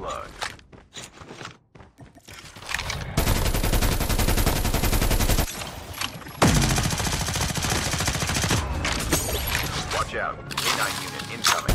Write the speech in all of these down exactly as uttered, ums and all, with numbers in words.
blood. Watch out. K nine unit incoming.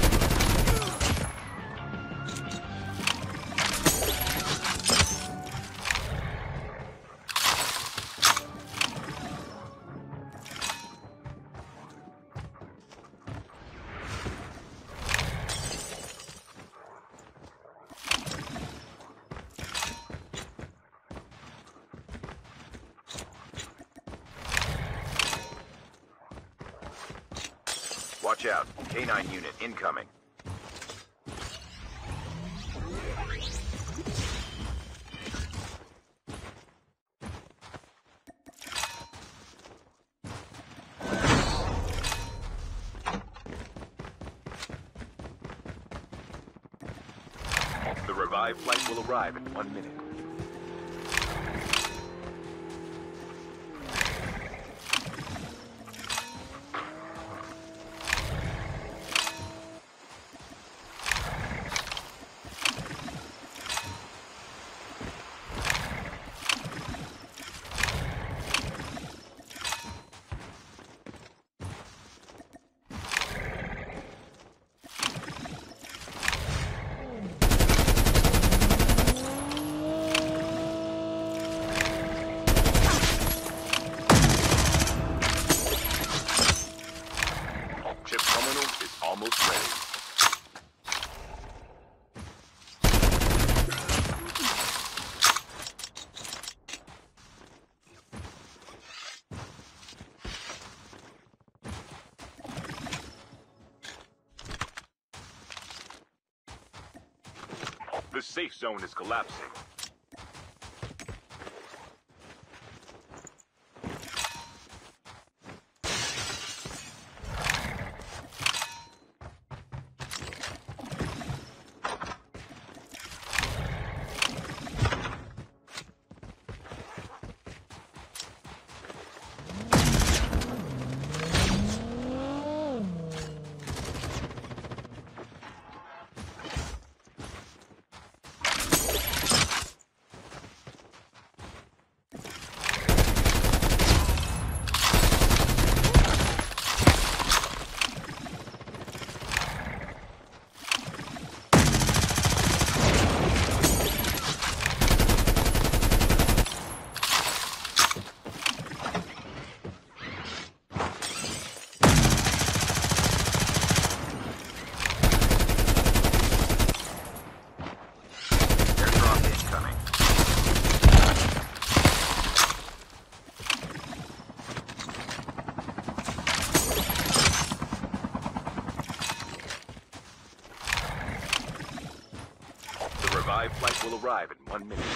Watch out. K nine unit incoming. The revived flight will arrive in one minute. Chip terminal is almost ready. The safe zone is collapsing. Revived flight will arrive in one minute.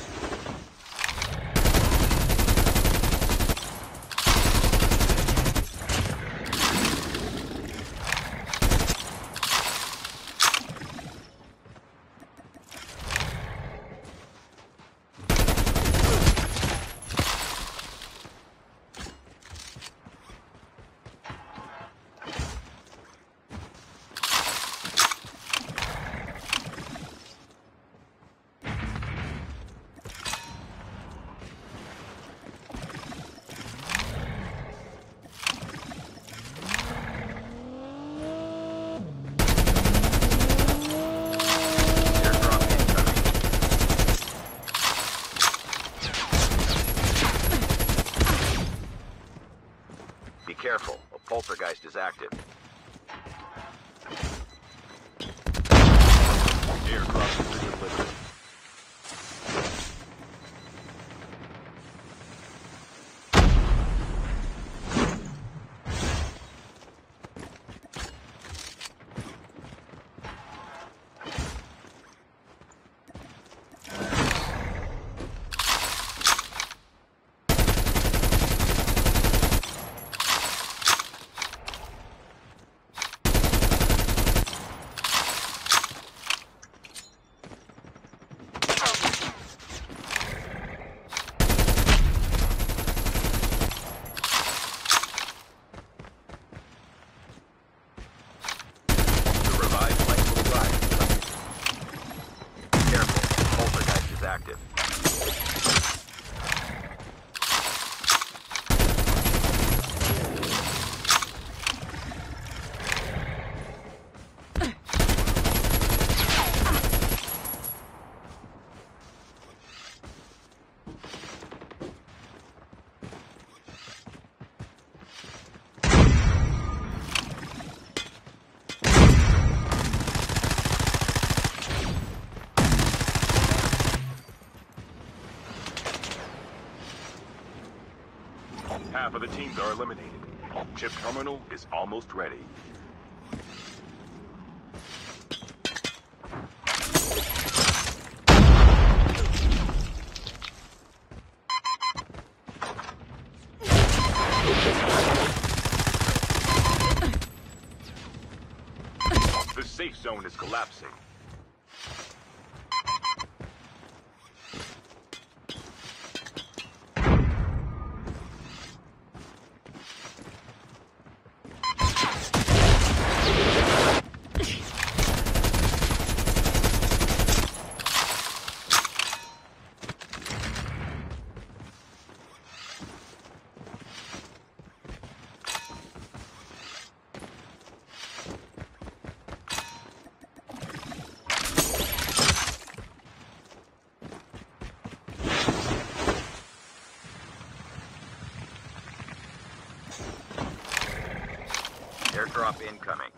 Be careful, a poltergeist is active. Aircraft is delivered. active. Half of the teams are eliminated. Chip terminal is almost ready. The safe zone is collapsing. Airdrop incoming.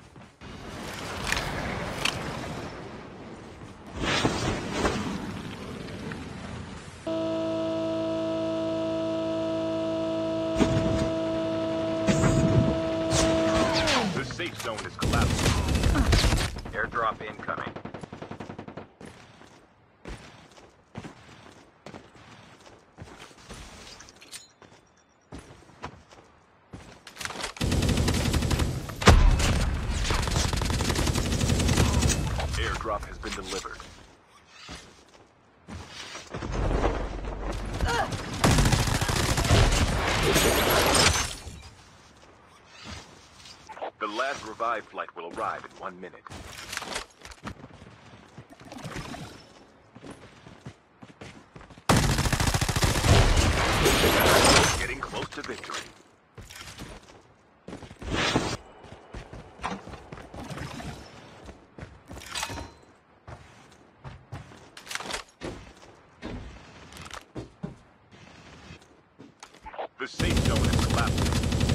The safe zone is collapsing. Airdrop incoming. Airdrop has been delivered. The last revive flight will arrive in one minute. Getting close to victory. The safe zone is collapsing.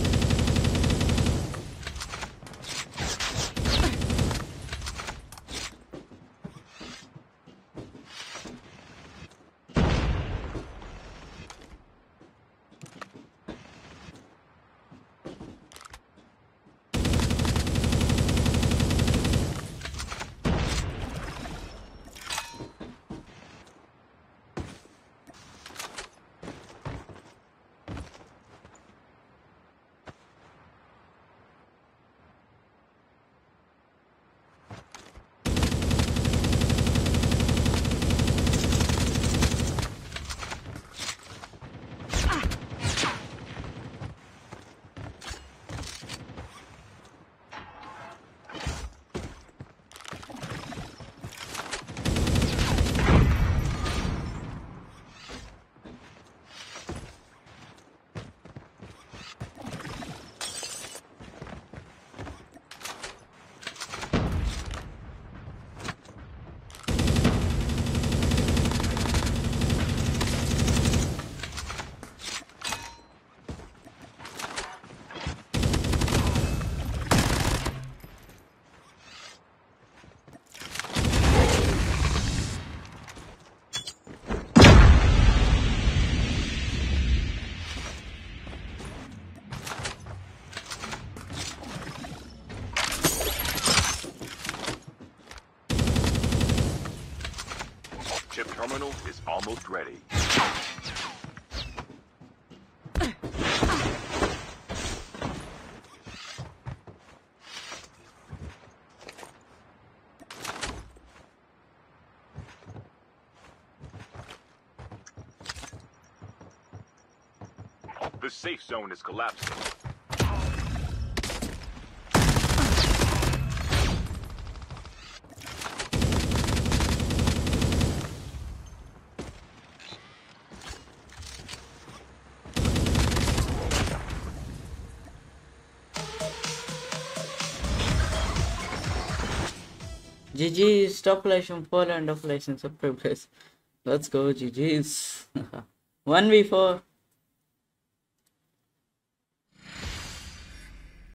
Chip terminal is almost ready. The safe zone is collapsing. G G's, top license, four and of license, subscribe guys. Let's go, G G's. one v four.